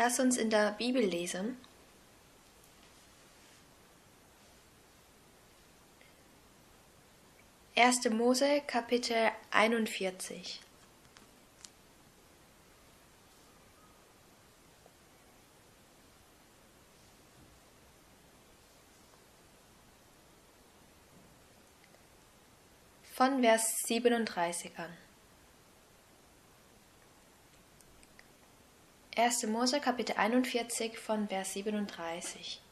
Lass uns in der Bibel lesen. Erste Mose, Kapitel 41. Von Vers 37 an. 1. Mose, Kapitel 41, von Vers 37.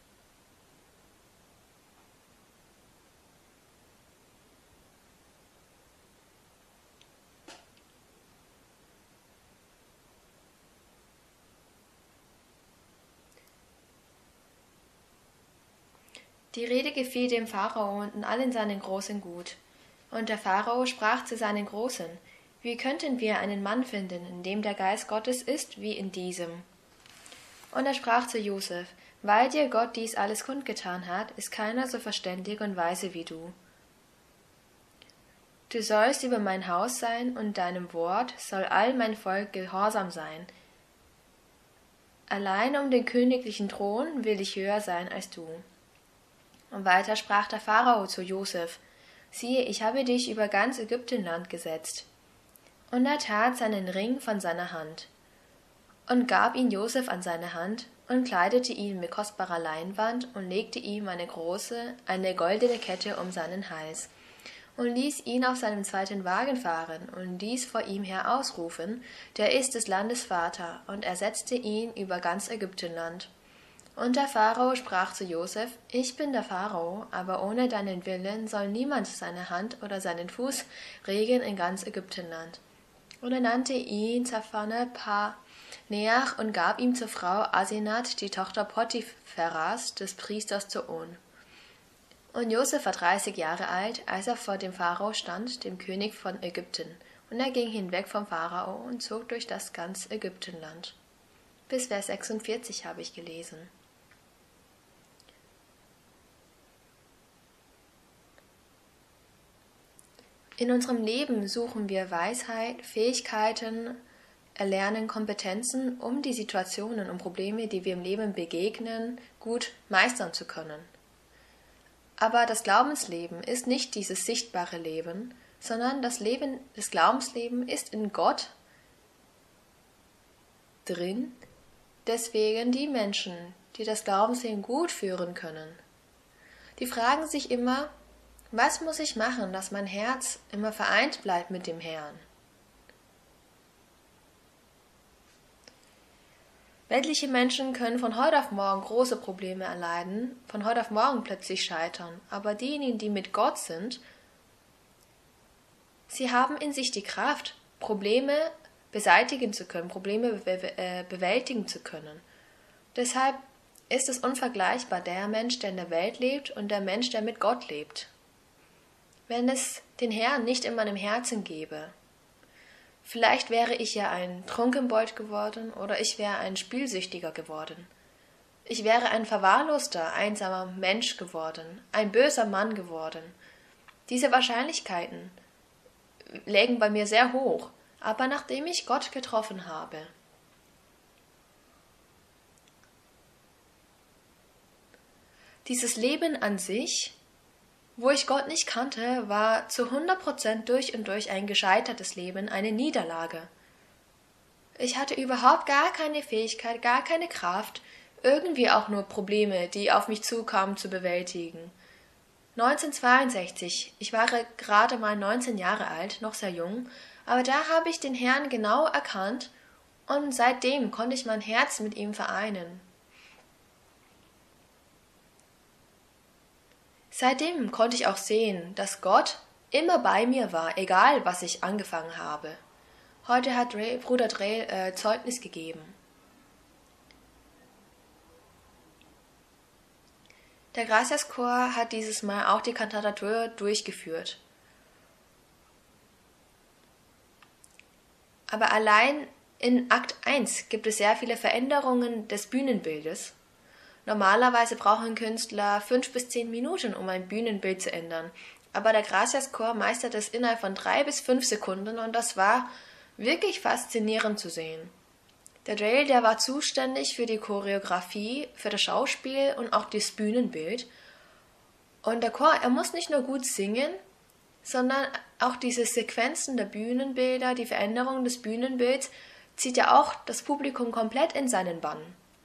Die Rede gefiel dem Pharao und allen seinen Großen gut. Und der Pharao sprach zu seinen Großen: Wie könnten wir einen Mann finden, in dem der Geist Gottes ist, wie in diesem? Und er sprach zu Josef: Weil dir Gott dies alles kundgetan hat, ist keiner so verständig und weise wie du. Du sollst über mein Haus sein, und deinem Wort soll all mein Volk gehorsam sein. Allein um den königlichen Thron will ich höher sein als du. Und weiter sprach der Pharao zu Josef: Siehe, ich habe dich über ganz Ägyptenland gesetzt. Und er tat seinen Ring von seiner Hand und gab ihn Josef an seine Hand und kleidete ihn mit kostbarer Leinwand und legte ihm eine goldene Kette um seinen Hals und ließ ihn auf seinem zweiten Wagen fahren und ließ vor ihm her ausrufen: Der ist des Landes Vater, und er setzte ihn über ganz Ägyptenland. Und der Pharao sprach zu Josef: Ich bin der Pharao, aber ohne deinen Willen soll niemand seine Hand oder seinen Fuß regen in ganz Ägyptenland. Und er nannte ihn Zaphanepa-Neach und gab ihm zur Frau Asenat, die Tochter Potipharas, des Priesters zu On. Und Josef war 30 Jahre alt, als er vor dem Pharao stand, dem König von Ägypten. Und er ging hinweg vom Pharao und zog durch das ganze Ägyptenland. Bis Vers 46 habe ich gelesen. In unserem Leben suchen wir Weisheit, Fähigkeiten, erlernen Kompetenzen, um die Situationen und Probleme, die wir im Leben begegnen, gut meistern zu können. Aber das Glaubensleben ist nicht dieses sichtbare Leben, sondern das Glaubensleben ist in Gott drin. Deswegen die Menschen, die das Glaubensleben gut führen können, die fragen sich immer: Was muss ich machen, dass mein Herz immer vereint bleibt mit dem Herrn? Weltliche Menschen können von heute auf morgen große Probleme erleiden, von heute auf morgen plötzlich scheitern, aber diejenigen, die mit Gott sind, sie haben in sich die Kraft, Probleme beseitigen zu können, Probleme bewältigen zu können. Deshalb ist es unvergleichbar, der Mensch, der in der Welt lebt, und der Mensch, der mit Gott lebt. Wenn es den Herrn nicht in meinem Herzen gäbe, vielleicht wäre ich ja ein Trunkenbold geworden oder ich wäre ein Spielsüchtiger geworden. Ich wäre ein verwahrloster, einsamer Mensch geworden, ein böser Mann geworden. Diese Wahrscheinlichkeiten lägen bei mir sehr hoch, aber nachdem ich Gott getroffen habe, dieses Leben an sich, wo ich Gott nicht kannte, war zu 100% durch und durch ein gescheitertes Leben, eine Niederlage. Ich hatte überhaupt gar keine Fähigkeit, gar keine Kraft, irgendwie auch nur Probleme, die auf mich zukamen, zu bewältigen. 1962, ich war gerade mal 19 Jahre alt, noch sehr jung, aber da habe ich den Herrn genau erkannt und seitdem konnte ich mein Herz mit ihm vereinen. Seitdem konnte ich auch sehen, dass Gott immer bei mir war, egal was ich angefangen habe. Heute hat Bruder Drell Zeugnis gegeben. Der Gracias Chor hat dieses Mal auch die Cantata durchgeführt. Aber allein in Akt 1 gibt es sehr viele Veränderungen des Bühnenbildes. Normalerweise brauchen Künstler 5 bis 10 Minuten, um ein Bühnenbild zu ändern. Aber der Gracias Chor meistert es innerhalb von 3 bis 5 Sekunden und das war wirklich faszinierend zu sehen. Der Dale, der war zuständig für die Choreografie, für das Schauspiel und auch das Bühnenbild. Und der Chor, er muss nicht nur gut singen, sondern auch diese Sequenzen der Bühnenbilder, die Veränderung des Bühnenbilds, zieht ja auch das Publikum komplett in seinen Bann.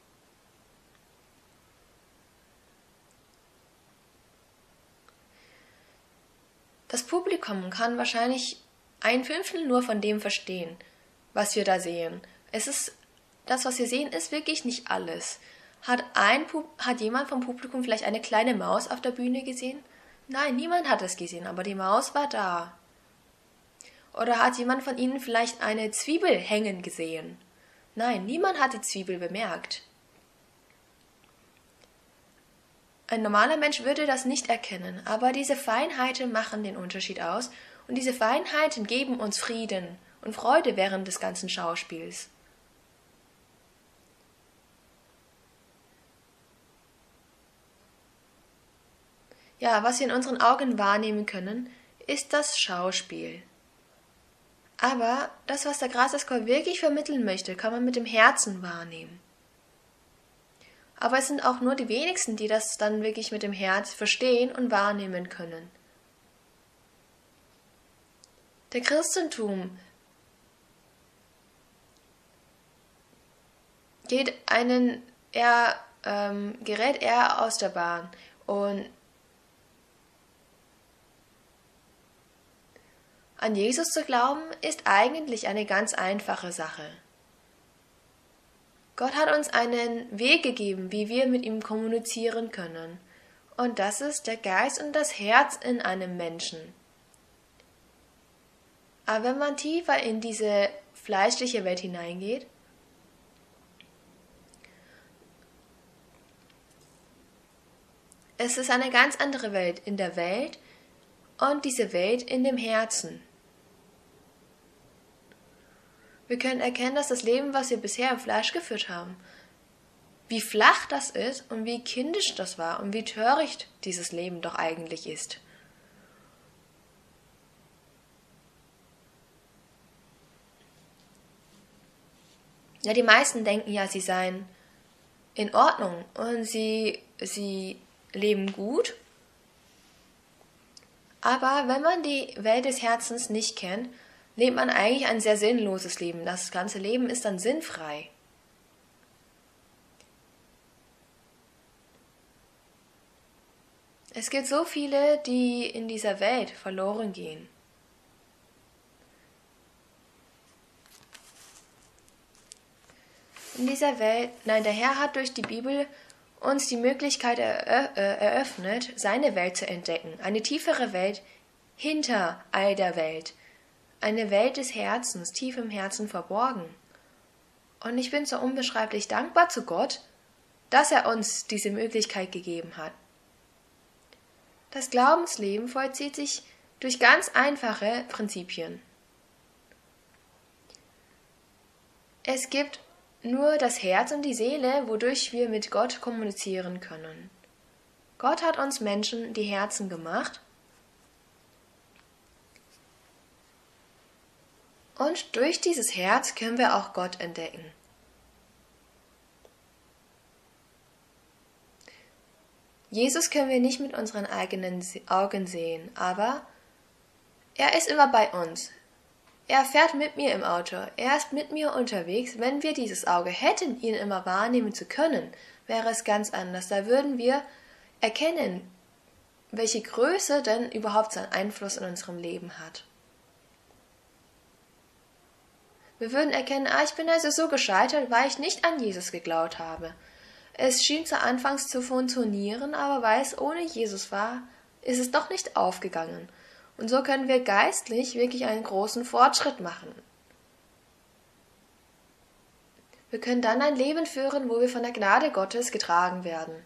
Das Publikum kann wahrscheinlich 1/5 nur von dem verstehen, was wir da sehen. Das, was wir sehen, ist wirklich nicht alles. Hat jemand vom Publikum vielleicht eine kleine Maus auf der Bühne gesehen? Nein, niemand hat es gesehen, aber die Maus war da. Oder hat jemand von Ihnen vielleicht eine Zwiebel hängen gesehen? Nein, niemand hat die Zwiebel bemerkt. Ein normaler Mensch würde das nicht erkennen, aber diese Feinheiten machen den Unterschied aus und diese Feinheiten geben uns Frieden und Freude während des ganzen Schauspiels. Ja, was wir in unseren Augen wahrnehmen können, ist das Schauspiel. Aber das, was der Grasaskor wirklich vermitteln möchte, kann man mit dem Herzen wahrnehmen. Aber es sind auch nur die wenigsten, die das dann wirklich mit dem Herz verstehen und wahrnehmen können. Der Christentum gerät eher aus der Bahn und an Jesus zu glauben, ist eigentlich eine ganz einfache Sache. Gott hat uns einen Weg gegeben, wie wir mit ihm kommunizieren können. Und das ist der Geist und das Herz in einem Menschen. Aber wenn man tiefer in diese fleischliche Welt hineingeht, es ist eine ganz andere Welt in der Welt und diese Welt in dem Herzen. Wir können erkennen, dass das Leben, was wir bisher im Fleisch geführt haben, wie flach das ist und wie kindisch das war und wie töricht dieses Leben doch eigentlich ist. Ja, die meisten denken ja, sie seien in Ordnung und sie leben gut. Aber wenn man die Welt des Herzens nicht kennt, lebt man eigentlich ein sehr sinnloses Leben. Das ganze Leben ist dann sinnfrei. Es gibt so viele, die in dieser Welt verloren gehen. In dieser Welt, der Herr hat durch die Bibel uns die Möglichkeit eröffnet, seine Welt zu entdecken. Eine tiefere Welt hinter all der Welt. Eine Welt des Herzens, tief im Herzen verborgen. Und ich bin so unbeschreiblich dankbar zu Gott, dass er uns diese Möglichkeit gegeben hat. Das Glaubensleben vollzieht sich durch ganz einfache Prinzipien. Es gibt nur das Herz und die Seele, wodurch wir mit Gott kommunizieren können. Gott hat uns Menschen die Herzen gemacht und durch dieses Herz können wir auch Gott entdecken. Jesus können wir nicht mit unseren eigenen Augen sehen, aber er ist immer bei uns. Er fährt mit mir im Auto, er ist mit mir unterwegs. Wenn wir dieses Auge hätten, ihn immer wahrnehmen zu können, wäre es ganz anders. Da würden wir erkennen, welche Größe denn überhaupt seinen Einfluss in unserem Leben hat. Wir würden erkennen, ich bin also so gescheitert, weil ich nicht an Jesus geglaubt habe. Es schien zu Anfangs zu funktionieren, aber weil es ohne Jesus war, ist es doch nicht aufgegangen. Und so können wir geistlich wirklich einen großen Fortschritt machen. Wir können dann ein Leben führen, wo wir von der Gnade Gottes getragen werden.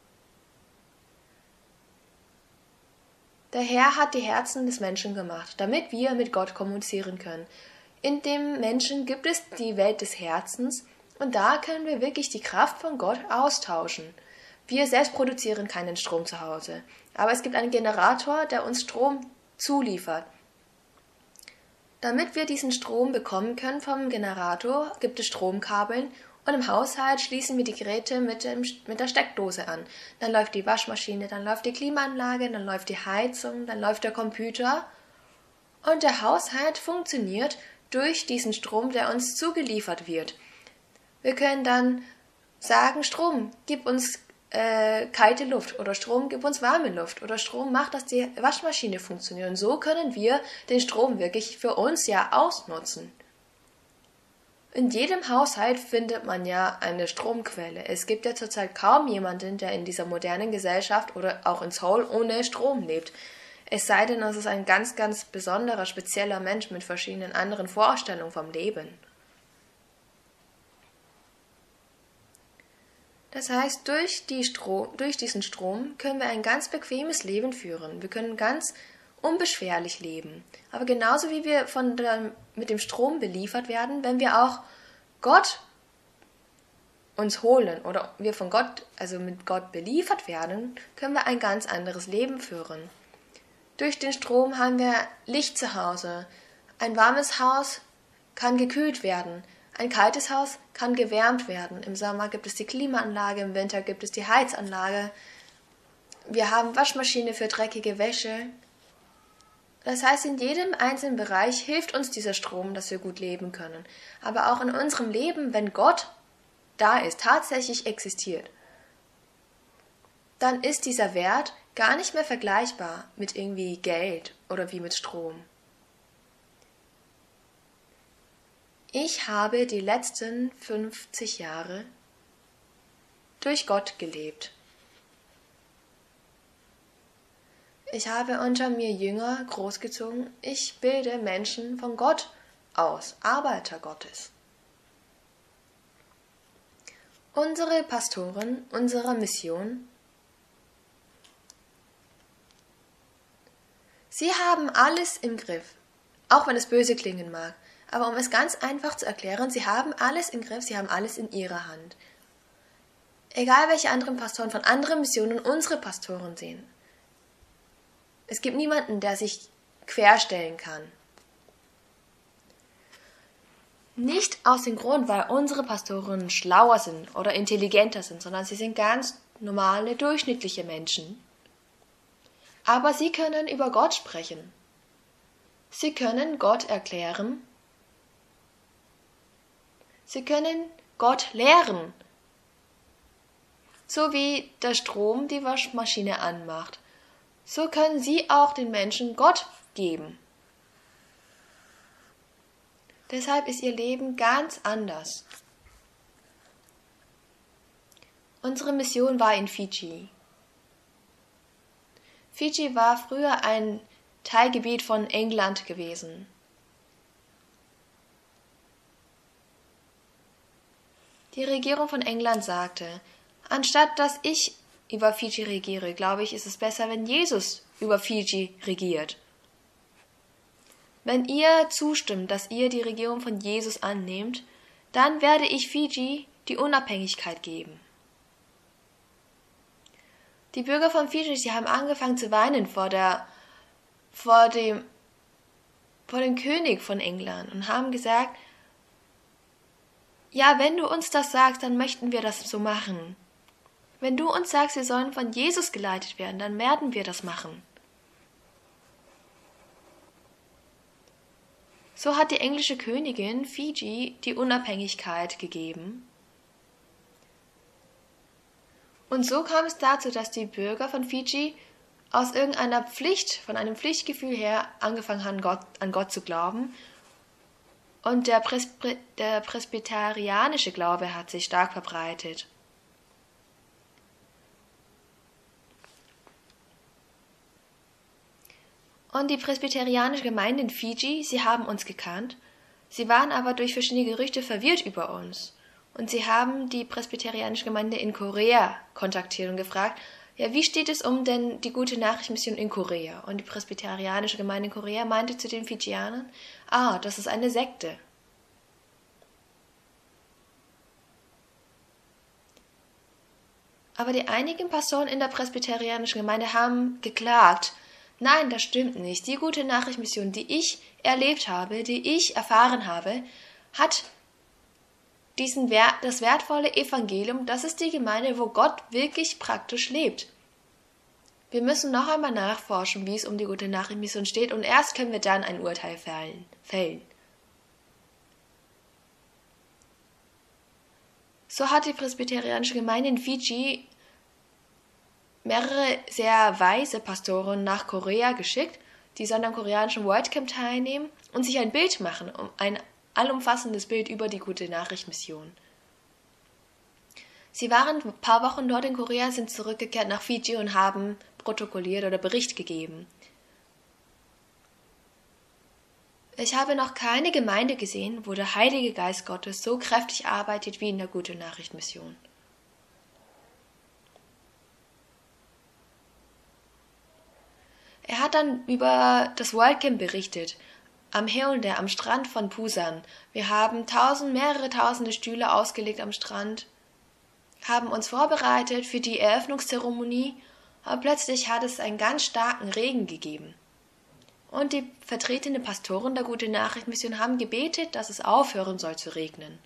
Der Herr hat die Herzen des Menschen gemacht, damit wir mit Gott kommunizieren können. In dem Menschen gibt es die Welt des Herzens und da können wir wirklich die Kraft von Gott austauschen. Wir selbst produzieren keinen Strom zu Hause, aber es gibt einen Generator, der uns Strom zuliefert. Damit wir diesen Strom bekommen können vom Generator, gibt es Stromkabeln und im Haushalt schließen wir die Geräte mit der Steckdose an. Dann läuft die Waschmaschine, dann läuft die Klimaanlage, dann läuft die Heizung, dann läuft der Computer und der Haushalt funktioniert durch diesen Strom, der uns zugeliefert wird. Wir können dann sagen, Strom, gib uns kalte Luft oder Strom, gib uns warme Luft oder Strom, macht, dass die Waschmaschine funktioniert. Und so können wir den Strom wirklich für uns ja ausnutzen. In jedem Haushalt findet man ja eine Stromquelle. Es gibt ja zurzeit kaum jemanden, der in dieser modernen Gesellschaft oder auch in Seoul ohne Strom lebt. Es sei denn, es ist ein ganz, ganz besonderer, spezieller Mensch mit verschiedenen anderen Vorstellungen vom Leben. Das heißt, durch diesen Strom können wir ein ganz bequemes Leben führen. Wir können ganz unbeschwerlich leben. Aber genauso wie wir mit dem Strom beliefert werden, wenn wir auch Gott uns holen oder wir von Gott, also mit Gott beliefert werden, können wir ein ganz anderes Leben führen. Durch den Strom haben wir Licht zu Hause. Ein warmes Haus kann gekühlt werden. Ein kaltes Haus kann gewärmt werden. Im Sommer gibt es die Klimaanlage, im Winter gibt es die Heizanlage. Wir haben Waschmaschine für dreckige Wäsche. Das heißt, in jedem einzelnen Bereich hilft uns dieser Strom, dass wir gut leben können. Aber auch in unserem Leben, wenn Gott da ist, tatsächlich existiert, dann ist dieser Wert gar nicht mehr vergleichbar mit irgendwie Geld oder wie mit Strom. Ich habe die letzten 50 Jahre durch Gott gelebt. Ich habe unter mir Jünger großgezogen. Ich bilde Menschen von Gott aus, Arbeiter Gottes. Unsere Pastoren, unsere Mission, sie haben alles im Griff, auch wenn es böse klingen mag. Aber um es ganz einfach zu erklären, sie haben alles im Griff, sie haben alles in ihrer Hand. Egal welche anderen Pastoren von anderen Missionen unsere Pastoren sehen. Es gibt niemanden, der sich querstellen kann. Nicht aus dem Grund, weil unsere Pastoren schlauer sind oder intelligenter sind, sondern sie sind ganz normale, durchschnittliche Menschen. Aber sie können über Gott sprechen. Sie können Gott erklären. Sie können Gott lehren. So wie der Strom die Waschmaschine anmacht. So können sie auch den Menschen Gott geben. Deshalb ist ihr Leben ganz anders. Unsere Mission war in Fidschi. Fidschi war früher ein Teilgebiet von England gewesen. Die Regierung von England sagte, anstatt dass ich über Fidschi regiere, glaube ich, ist es besser, wenn Jesus über Fidschi regiert. Wenn ihr zustimmt, dass ihr die Regierung von Jesus annehmt, dann werde ich Fidschi die Unabhängigkeit geben. Die Bürger von Fidschi, sie haben angefangen zu weinen vor dem König von England und haben gesagt, ja, wenn du uns das sagst, dann möchten wir das so machen. Wenn du uns sagst, wir sollen von Jesus geleitet werden, dann werden wir das machen. So hat die englische Königin Fidschi die Unabhängigkeit gegeben. Und so kam es dazu, dass die Bürger von Fidschi aus irgendeiner Pflicht, von einem Pflichtgefühl her, angefangen haben, an Gott zu glauben. Und der presbyterianische Glaube hat sich stark verbreitet. Und die presbyterianische Gemeinde in Fidschi, sie haben uns gekannt. Sie waren aber durch verschiedene Gerüchte verwirrt über uns. Und sie haben die presbyterianische Gemeinde in Korea kontaktiert und gefragt, ja, wie steht es um denn die gute Nachrichtenmission in Korea? Und die presbyterianische Gemeinde in Korea meinte zu den Fidschianern, das ist eine Sekte. Aber die einigen Pastoren in der presbyterianischen Gemeinde haben geklagt, Nein, das stimmt nicht. Die gute Nachricht-Mission, die ich erlebt habe, die ich erfahren habe, hat das wertvolle Evangelium, das ist die Gemeinde, wo Gott wirklich praktisch lebt. Wir müssen noch einmal nachforschen, wie es um die gute Nachricht-Mission steht, und erst können wir dann ein Urteil fällen. So hat die presbyterianische Gemeinde in Fiji mehrere sehr weise Pastoren nach Korea geschickt, die sollen am koreanischen World Camp teilnehmen und sich ein Bild machen, ein allumfassendes Bild über die gute Nachricht-Mission. Sie waren ein paar Wochen dort in Korea, sind zurückgekehrt nach Fiji und haben protokolliert oder Bericht gegeben. Ich habe noch keine Gemeinde gesehen, wo der Heilige Geist Gottes so kräftig arbeitet wie in der gute Nachricht-Mission. Er hat dann über das World Camp berichtet, am Haeundae, am Strand von Busan. Wir haben mehrere tausende Stühle ausgelegt am Strand, haben uns vorbereitet für die Eröffnungszeremonie, aber plötzlich hat es einen ganz starken Regen gegeben. Und die vertretene Pastoren der gute Nachricht-Mission haben gebetet, dass es aufhören soll zu regnen.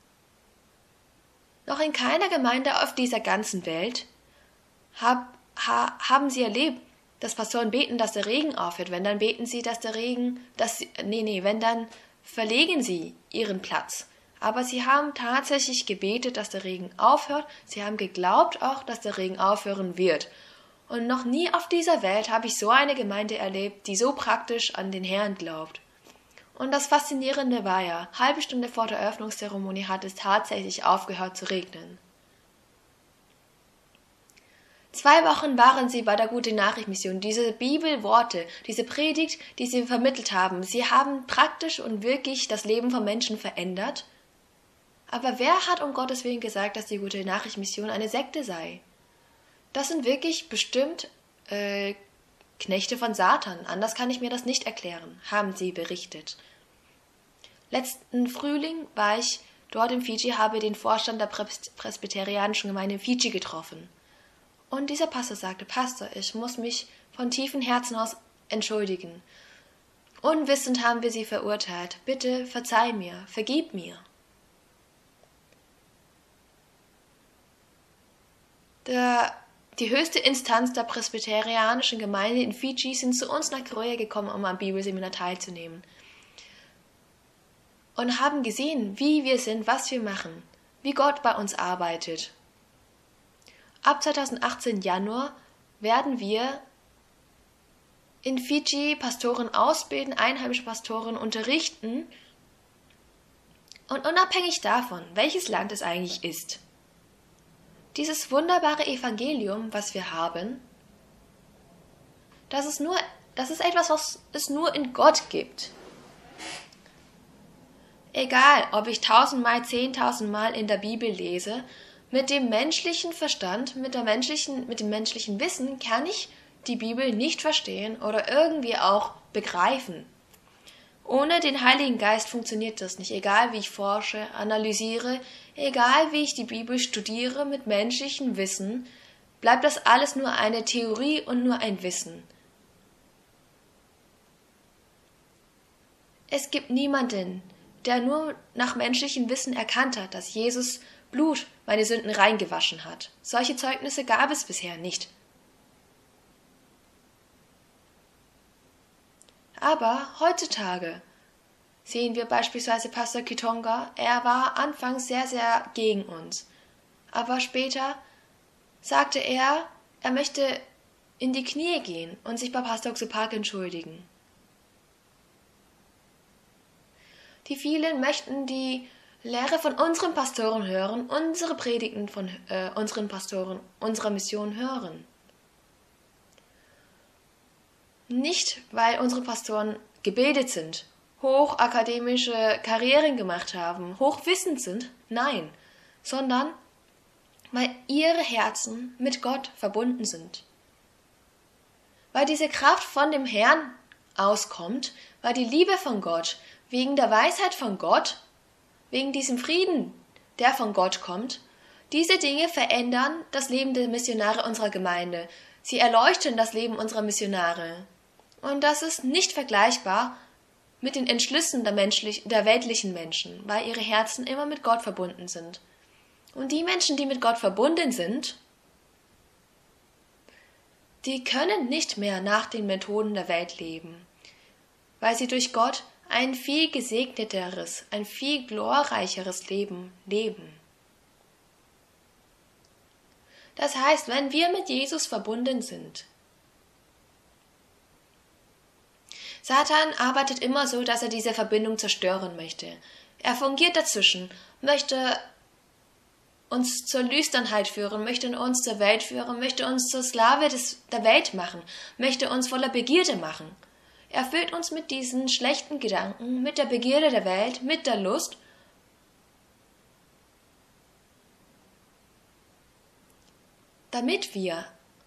Noch in keiner Gemeinde auf dieser ganzen Welt haben sie erlebt, dass Pastoren beten, dass der Regen aufhört. Wenn, dann beten sie, dass der Regen, wenn, dann verlegen sie ihren Platz. Aber sie haben tatsächlich gebetet, dass der Regen aufhört. Sie haben geglaubt auch, dass der Regen aufhören wird. Und noch nie auf dieser Welt habe ich so eine Gemeinde erlebt, die so praktisch an den Herrn glaubt. Und das Faszinierende war ja, halbe Stunde vor der Eröffnungszeremonie hat es tatsächlich aufgehört zu regnen. 2 Wochen waren sie bei der gute Nachricht-Mission. Diese Bibelworte, diese Predigt, die sie vermittelt haben, sie haben praktisch und wirklich das Leben von Menschen verändert. Aber wer hat um Gottes Willen gesagt, dass die gute Nachricht-Mission eine Sekte sei? Das sind wirklich bestimmt Knechte von Satan. Anders kann ich mir das nicht erklären, haben sie berichtet. Letzten Frühling war ich dort in Fiji, habe den Vorstand der presbyterianischen Gemeinde in Fiji getroffen. Und dieser Pastor sagte, Pastor, ich muss mich von tiefem Herzen aus entschuldigen. Unwissend haben wir sie verurteilt. Bitte verzeih mir, vergib mir. Die höchste Instanz der presbyterianischen Gemeinde in Fiji sind zu uns nach Korea gekommen, um am Bibelseminar teilzunehmen. Und haben gesehen, wie wir sind, was wir machen, wie Gott bei uns arbeitet. Ab 2018 Januar werden wir in Fiji Pastoren ausbilden, einheimische Pastoren unterrichten. Und unabhängig davon, welches Land es eigentlich ist, dieses wunderbare Evangelium, was wir haben, das ist etwas, was es nur in Gott gibt. Egal, ob ich 1000-mal, 10.000-mal in der Bibel lese, mit dem menschlichen Verstand, mit dem menschlichen Wissen kann ich die Bibel nicht verstehen oder irgendwie auch begreifen. Ohne den Heiligen Geist funktioniert das nicht, egal wie ich forsche, analysiere, egal wie ich die Bibel studiere mit menschlichem Wissen, bleibt das alles nur eine Theorie und nur ein Wissen. Es gibt niemanden, der nur nach menschlichem Wissen erkannt hat, dass Jesus Blut meine Sünden reingewaschen hat. Solche Zeugnisse gab es bisher nicht. Aber heutzutage sehen wir beispielsweise Pastor Kitonga. Er war anfangs sehr, sehr gegen uns. Aber später sagte er möchte in die Knie gehen und sich bei Pastor Xupak entschuldigen. Die vielen möchten die Lehre von unseren Pastoren hören, unsere Predigten von unseren Pastoren, unserer Mission hören. Nicht, weil unsere Pastoren gebildet sind, hochakademische Karrieren gemacht haben, hochwissend sind, nein, sondern weil ihre Herzen mit Gott verbunden sind. Weil diese Kraft von dem Herrn auskommt, weil die Liebe von Gott, wegen der Weisheit von Gott, wegen diesem Frieden, der von Gott kommt, diese Dinge verändern das Leben der Missionare unserer Gemeinde. Sie erleuchten das Leben unserer Missionare. Und das ist nicht vergleichbar mit den Entschlüssen der weltlichen Menschen, weil ihre Herzen immer mit Gott verbunden sind. Und die Menschen, die mit Gott verbunden sind, die können nicht mehr nach den Methoden der Welt leben, weil sie durch Gott ein viel gesegneteres, ein viel glorreicheres Leben leben. Das heißt, wenn wir mit Jesus verbunden sind, Satan arbeitet immer so, dass er diese Verbindung zerstören möchte. Er fungiert dazwischen, möchte uns zur Lüsternheit führen, möchte uns zur Welt führen, möchte uns zur Sklave der Welt machen, möchte uns voller Begierde machen. Er füllt uns mit diesen schlechten Gedanken, mit der Begierde der Welt, mit der Lust. Damit wir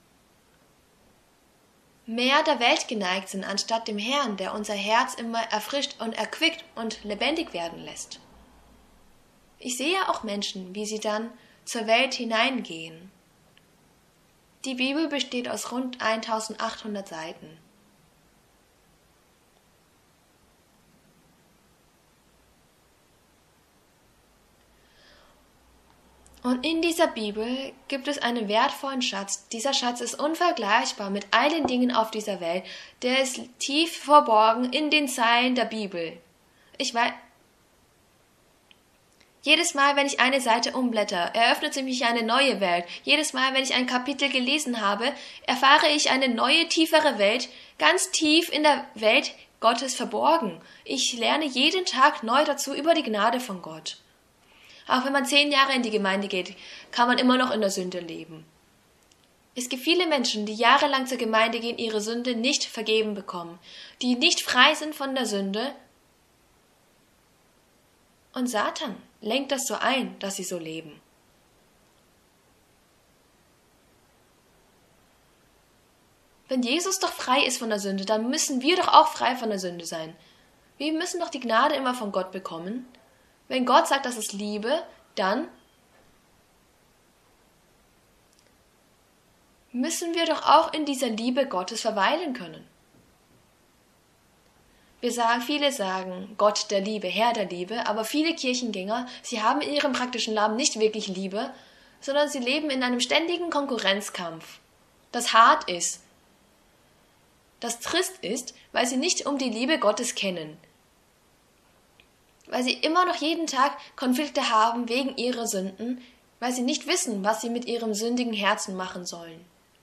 mehr der Welt geneigt sind, anstatt dem Herrn, der unser Herz immer erfrischt und erquickt und lebendig werden lässt. Ich sehe auch Menschen, wie sie dann zur Welt hineingehen. Die Bibel besteht aus rund 1800 Seiten. Und in dieser Bibel gibt es einen wertvollen Schatz. Dieser Schatz ist unvergleichbar mit all den Dingen auf dieser Welt. Der ist tief verborgen in den Zeilen der Bibel. Ich weiß, jedes Mal, wenn ich eine Seite umblätter, eröffnet sich mich eine neue Welt. Jedes Mal, wenn ich ein Kapitel gelesen habe, erfahre ich eine neue, tiefere Welt, ganz tief in der Welt Gottes verborgen. Ich lerne jeden Tag neu dazu über die Gnade von Gott. Auch wenn man 10 Jahre in die Gemeinde geht, kann man immer noch in der Sünde leben. Es gibt viele Menschen, die jahrelang zur Gemeinde gehen, ihre Sünde nicht vergeben bekommen, die nicht frei sind von der Sünde. Und Satan lenkt das so ein, dass sie so leben. Wenn Jesus doch frei ist von der Sünde, dann müssen wir doch auch frei von der Sünde sein. Wir müssen doch die Gnade immer von Gott bekommen. Wenn Gott sagt, das ist Liebe, dann müssen wir doch auch in dieser Liebe Gottes verweilen können. Viele sagen Gott der Liebe, Herr der Liebe, aber viele Kirchengänger, sie haben in ihrem praktischen Leben nicht wirklich Liebe, sondern sie leben in einem ständigen Konkurrenzkampf, das hart ist, das trist ist, weil sie nicht um die Liebe Gottes kennen. Weil sie immer noch jeden Tag Konflikte haben wegen ihrer Sünden, weil sie nicht wissen, was sie mit ihrem sündigen Herzen machen sollen.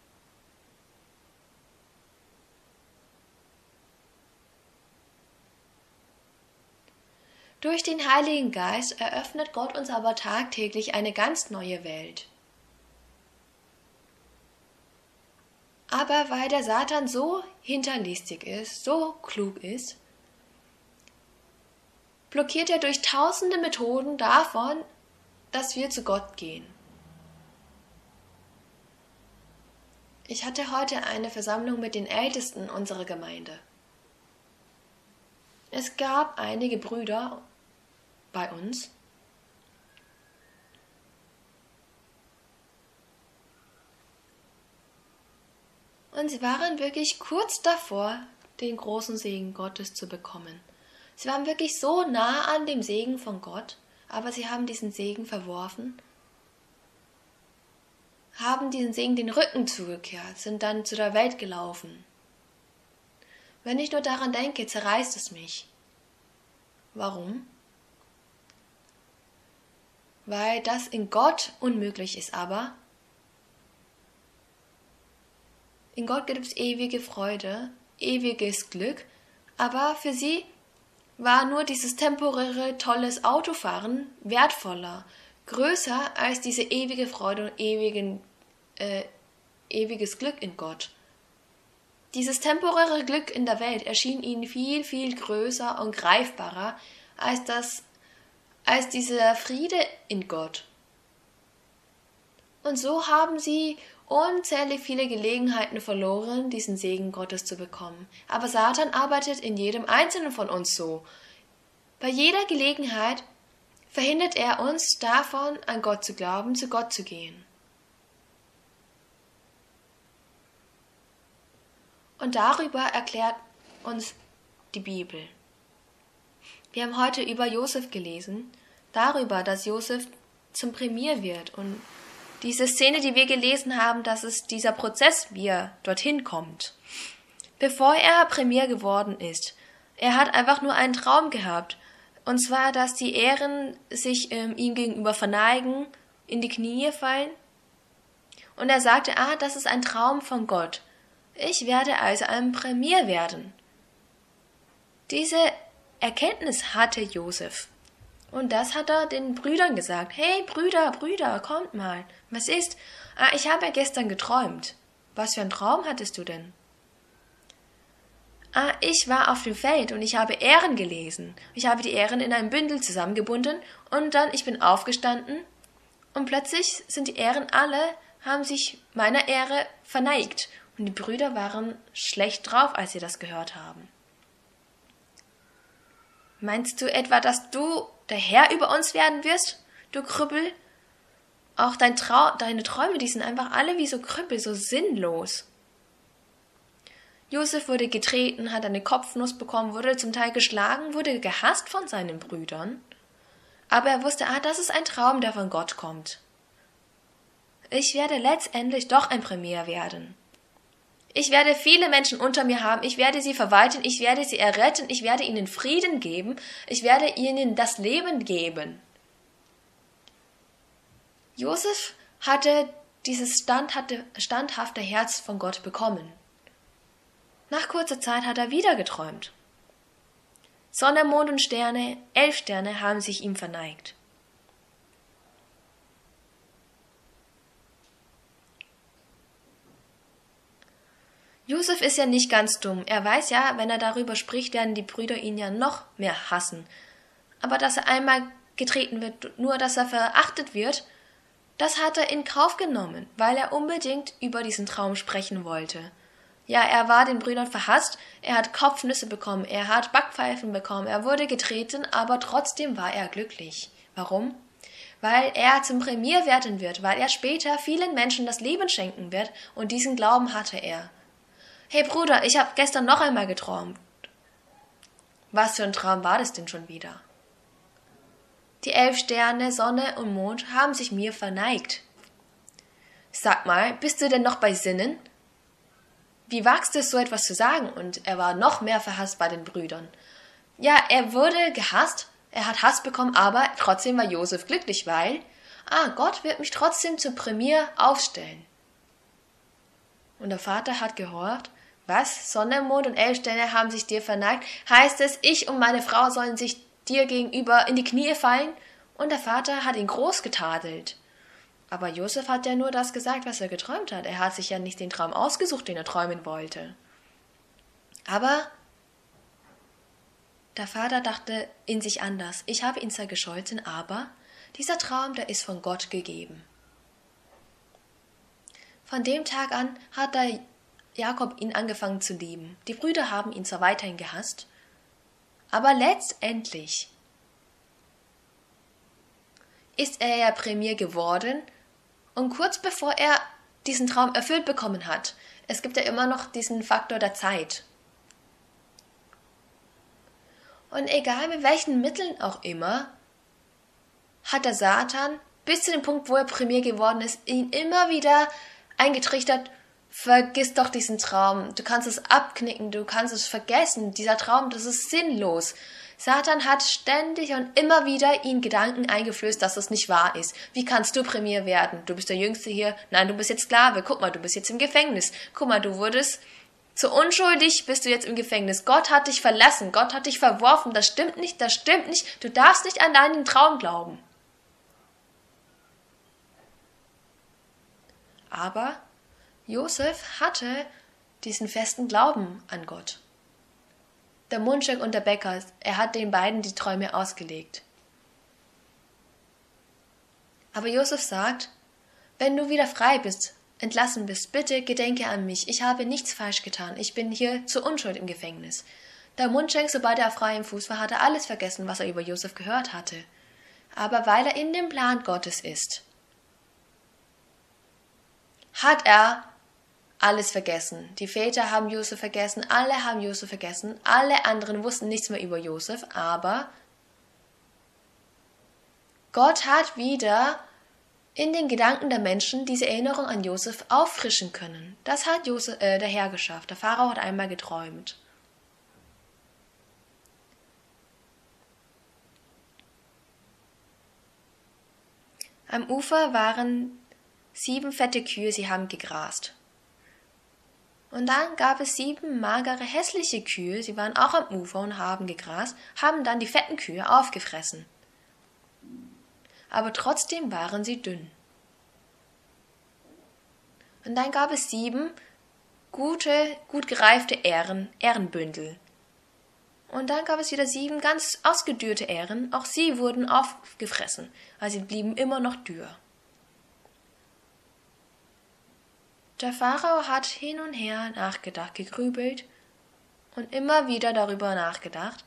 Durch den Heiligen Geist eröffnet Gott uns aber tagtäglich eine ganz neue Welt. Aber weil der Satan so hinterlistig ist, so klug ist, blockiert er durch tausende Methoden davon, dass wir zu Gott gehen. Ich hatte heute eine Versammlung mit den Ältesten unserer Gemeinde. Es gab einige Brüder bei uns, und sie waren wirklich kurz davor, den großen Segen Gottes zu bekommen. Sie waren wirklich so nah an dem Segen von Gott, aber sie haben diesen Segen verworfen, haben diesen Segen den Rücken zugekehrt, sind dann zu der Welt gelaufen. Wenn ich nur daran denke, zerreißt es mich. Warum? Weil das in Gott unmöglich ist, aber in Gott gibt es ewige Freude, ewiges Glück, aber für sie war nur dieses temporäre, tolles Autofahren wertvoller, größer als diese ewige Freude und ewiges Glück in Gott. Dieses temporäre Glück in der Welt erschien ihnen viel, viel größer und greifbarer als dieser Friede in Gott. Und so haben sie unzählig viele Gelegenheiten verloren, diesen Segen Gottes zu bekommen. Aber Satan arbeitet in jedem Einzelnen von uns so. Bei jeder Gelegenheit verhindert er uns davon, an Gott zu glauben, zu Gott zu gehen. Und darüber erklärt uns die Bibel. Wir haben heute über Josef gelesen, darüber, dass Josef zum Premier wird. Und diese Szene, die wir gelesen haben, dass es dieser Prozess, wie er dorthin kommt. Bevor er Premier geworden ist, er hat einfach nur einen Traum gehabt. Und zwar, dass die Ehren sich ihm gegenüber verneigen, in die Knie fallen. Und er sagte, das ist ein Traum von Gott. Ich werde also ein Premier werden. Diese Erkenntnis hatte Josef. Und das hat er den Brüdern gesagt. Hey Brüder, kommt mal. Was ist? Ich habe ja gestern geträumt. Was für einen Traum hattest du denn? Ich war auf dem Feld und ich habe Ähren gelesen. Ich habe die Ähren in einem Bündel zusammengebunden und dann ich bin aufgestanden und plötzlich sind die Ähren haben sich meiner Ehre verneigt. Und die Brüder waren schlecht drauf, als sie das gehört haben. Meinst du etwa, dass du der Herr über uns werden wirst, du Krüppel? Auch deine Träume, die sind einfach alle wie so Krüppel, so sinnlos. Josef wurde getreten, hat eine Kopfnuss bekommen, wurde zum Teil geschlagen, wurde gehasst von seinen Brüdern. Aber er wusste, das ist ein Traum, der von Gott kommt. Ich werde letztendlich doch ein Premier werden. Ich werde viele Menschen unter mir haben, ich werde sie verwalten, ich werde sie erretten, ich werde ihnen Frieden geben, ich werde ihnen das Leben geben. Josef hatte dieses standhafte Herz von Gott bekommen. Nach kurzer Zeit hat er wieder geträumt. Sonne, Mond und Sterne, 11 Sterne haben sich ihm verneigt. Josef ist ja nicht ganz dumm. Er weiß ja, wenn er darüber spricht, werden die Brüder ihn ja noch mehr hassen. Aber dass er einmal getreten wird, nur dass er verachtet wird, das hat er in Kauf genommen, weil er unbedingt über diesen Traum sprechen wollte. Ja, er war den Brüdern verhasst, er hat Kopfnüsse bekommen, er hat Backpfeifen bekommen, er wurde getreten, aber trotzdem war er glücklich. Warum? Weil er zum Premier werden wird, weil er später vielen Menschen das Leben schenken wird und diesen Glauben hatte er. Hey Bruder, ich habe gestern noch einmal geträumt. Was für ein Traum war das denn schon wieder? Die 11 Sterne, Sonne und Mond haben sich mir verneigt. Sag mal, bist du denn noch bei Sinnen? Wie wagst du es, so etwas zu sagen? Und er war noch mehr verhasst bei den Brüdern. Ja, er wurde gehasst, er hat Hass bekommen, aber trotzdem war Josef glücklich, weil, Gott wird mich trotzdem zum Premier aufstellen. Und der Vater hat gehört, was? Sonne, Mond und 11 Sterne haben sich dir verneigt? Heißt es, ich und meine Frau sollen sich dir gegenüber in die Knie fallen? Und der Vater hat ihn groß getadelt. Aber Josef hat ja nur das gesagt, was er geträumt hat. Er hat sich ja nicht den Traum ausgesucht, den er träumen wollte. Aber der Vater dachte in sich anders. Ich habe ihn zwar gescholten, aber dieser Traum, der ist von Gott gegeben. Von dem Tag an hat der Jakob ihn angefangen zu lieben. Die Brüder haben ihn zwar weiterhin gehasst, aber letztendlich ist er ja Premier geworden und kurz bevor er diesen Traum erfüllt bekommen hat, es gibt ja immer noch diesen Faktor der Zeit. Und egal mit welchen Mitteln auch immer, hat der Satan bis zu dem Punkt, wo er Premier geworden ist, ihn immer wieder eingetrichtert, vergiss doch diesen Traum, du kannst es abknicken, du kannst es vergessen, dieser Traum, das ist sinnlos. Satan hat ständig und immer wieder ihn Gedanken eingeflößt, dass das nicht wahr ist. Wie kannst du Premier werden? Du bist der Jüngste hier. Nein, du bist jetzt Sklave. Guck mal, du bist jetzt im Gefängnis. Guck mal, du wurdest zu unschuldig, bist du jetzt im Gefängnis. Gott hat dich verlassen. Gott hat dich verworfen. Das stimmt nicht, das stimmt nicht. Du darfst nicht an deinen Traum glauben. Aber Josef hatte diesen festen Glauben an Gott. Der Mundschenk und der Bäcker, er hat den beiden die Träume ausgelegt. Aber Josef sagt, wenn du wieder frei bist, entlassen bist, bitte gedenke an mich. Ich habe nichts falsch getan. Ich bin hier zur Unschuld im Gefängnis. Der Mundschenk, sobald er auf freiem Fuß war, hatte alles vergessen, was er über Josef gehört hatte. Aber weil er in dem Plan Gottes ist, hat er alles vergessen. Die Väter haben Josef vergessen, alle haben Josef vergessen, alle anderen wussten nichts mehr über Josef, aber Gott hat wieder in den Gedanken der Menschen diese Erinnerung an Josef auffrischen können. Das hat der Herr geschafft. Der Pharao hat einmal geträumt. Am Ufer waren 7 fette Kühe, sie haben gegrast. Und dann gab es 7 magere, hässliche Kühe, sie waren auch am Ufer und haben gegrast, haben dann die fetten Kühe aufgefressen. Aber trotzdem waren sie dünn. Und dann gab es 7 gut gereifte Ährenbündel. Und dann gab es wieder 7 ganz ausgedürrte Ähren, auch sie wurden aufgefressen, also sie blieben immer noch dürr. Der Pharao hat hin und her nachgedacht, gegrübelt und immer wieder darüber nachgedacht.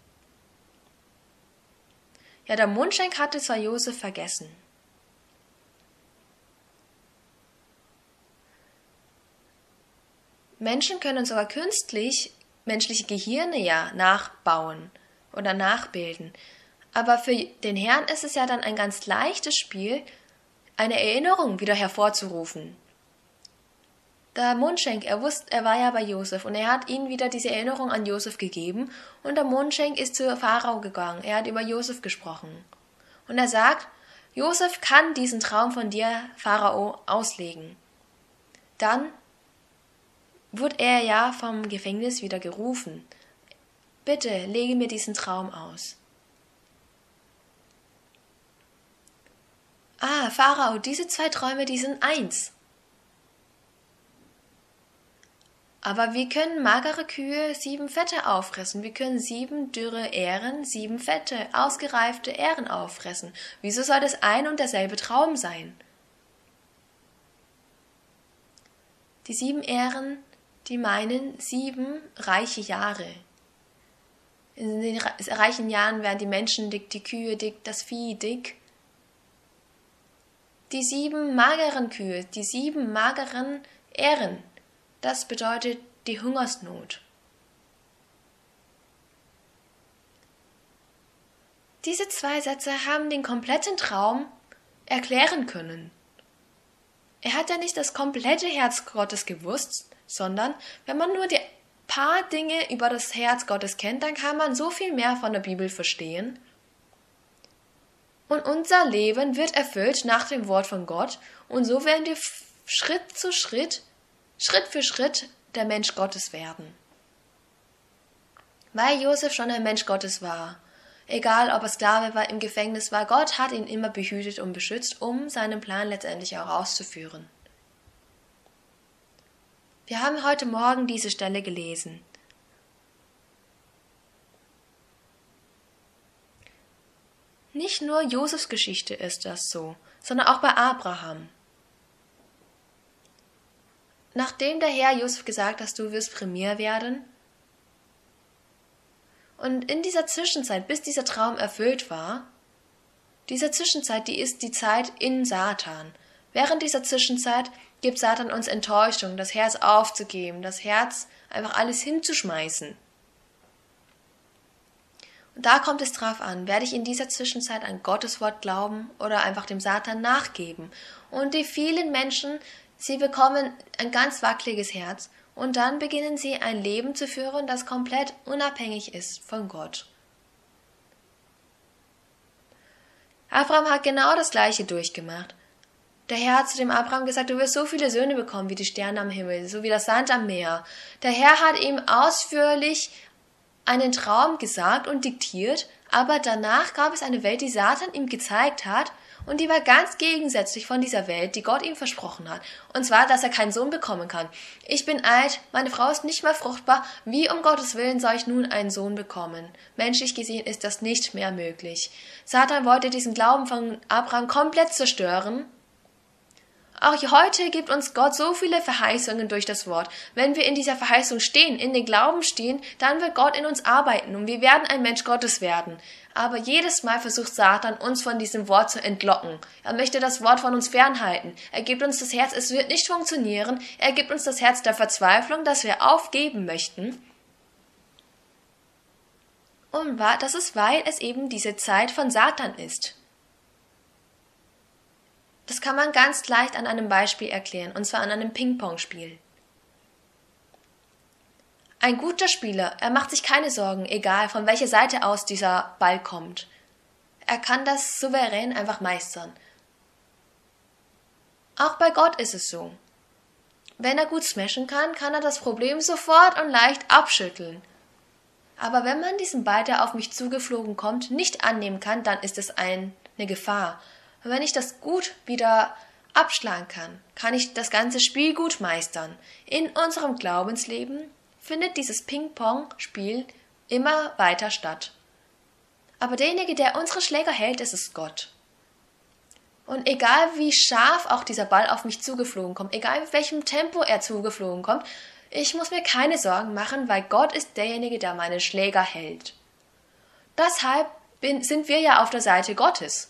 Ja, der Mundschenk hatte zwar Josef vergessen. Menschen können sogar künstlich menschliche Gehirne ja nachbauen oder nachbilden. Aber für den Herrn ist es ja dann ein ganz leichtes Spiel, eine Erinnerung wieder hervorzurufen. Der Mundschenk, er war ja bei Josef und er hat ihnen wieder diese Erinnerung an Josef gegeben und der Mundschenk ist zu Pharao gegangen. Er hat über Josef gesprochen. Und er sagt, Josef kann diesen Traum von dir, Pharao, auslegen. Dann wurde er ja vom Gefängnis wieder gerufen. Bitte, lege mir diesen Traum aus. Ah, Pharao, diese 2 Träume, die sind eins. Aber wir können magere Kühe 7 fette auffressen. Wir können 7 dürre Ähren, 7 fette, ausgereifte Ähren auffressen. Wieso soll das ein und derselbe Traum sein? Die 7 Ähren, die meinen 7 reiche Jahre. In den reichen Jahren werden die Menschen dick, die Kühe dick, das Vieh dick. Die 7 mageren Kühe, die 7 mageren Ähren, das bedeutet die Hungersnot. Diese 2 Sätze haben den kompletten Traum erklären können. Er hat ja nicht das komplette Herz Gottes gewusst, sondern wenn man nur die paar Dinge über das Herz Gottes kennt, dann kann man so viel mehr von der Bibel verstehen. Und unser Leben wird erfüllt nach dem Wort von Gott und so werden wir Schritt für Schritt der Mensch Gottes werden. Weil Josef schon ein Mensch Gottes war, egal ob er Sklave war, im Gefängnis war, Gott hat ihn immer behütet und beschützt, um seinen Plan letztendlich auch auszuführen. Wir haben heute Morgen diese Stelle gelesen. Nicht nur Josefs Geschichte ist das so, sondern auch bei Abraham. Nachdem der Herr Josef gesagt hat, du wirst Premier werden, und in dieser Zwischenzeit, bis dieser Traum erfüllt war, diese Zwischenzeit, die ist die Zeit in Satan. Während dieser Zwischenzeit gibt Satan uns Enttäuschung, das Herz aufzugeben, das Herz einfach alles hinzuschmeißen. Und da kommt es drauf an, werde ich in dieser Zwischenzeit an Gottes Wort glauben oder einfach dem Satan nachgeben. Und die vielen Menschen, sie bekommen ein ganz wackeliges Herz und dann beginnen sie ein Leben zu führen, das komplett unabhängig ist von Gott. Abraham hat genau das Gleiche durchgemacht. Der Herr hat zu dem Abraham gesagt, du wirst so viele Söhne bekommen wie die Sterne am Himmel, so wie das Sand am Meer. Der Herr hat ihm ausführlich einen Traum gesagt und diktiert, aber danach gab es eine Welt, die Satan ihm gezeigt hat und die war ganz gegensätzlich von dieser Welt, die Gott ihm versprochen hat. Und zwar, dass er keinen Sohn bekommen kann. Ich bin alt, meine Frau ist nicht mehr fruchtbar, wie um Gottes Willen soll ich nun einen Sohn bekommen? Menschlich gesehen ist das nicht mehr möglich. Satan wollte diesen Glauben von Abraham komplett zerstören, Auch heute gibt uns Gott so viele Verheißungen durch das Wort. Wenn wir in dieser Verheißung stehen, in den Glauben stehen, dann wird Gott in uns arbeiten und wir werden ein Mensch Gottes werden. Aber jedes Mal versucht Satan, uns von diesem Wort zu entlocken. Er möchte das Wort von uns fernhalten. Er gibt uns das Herz, es wird nicht funktionieren. Er gibt uns das Herz der Verzweiflung, dass wir aufgeben möchten. Und das ist, weil es eben diese Zeit von Satan ist. Das kann man ganz leicht an einem Beispiel erklären, und zwar an einem Ping-Pong-Spiel. Ein guter Spieler, er macht sich keine Sorgen, egal von welcher Seite aus dieser Ball kommt. Er kann das souverän einfach meistern. Auch bei Gott ist es so. Wenn er gut smashen kann, kann er das Problem sofort und leicht abschütteln. Aber wenn man diesen Ball, der auf mich zugeflogen kommt, nicht annehmen kann, dann ist es eine Gefahr. Und wenn ich das gut wieder abschlagen kann, kann ich das ganze Spiel gut meistern. In unserem Glaubensleben findet dieses Ping-Pong-Spiel immer weiter statt. Aber derjenige, der unsere Schläger hält, ist es Gott. Und egal wie scharf auch dieser Ball auf mich zugeflogen kommt, egal mit welchem Tempo er zugeflogen kommt, ich muss mir keine Sorgen machen, weil Gott ist derjenige, der meine Schläger hält. Deshalb sind wir ja auf der Seite Gottes.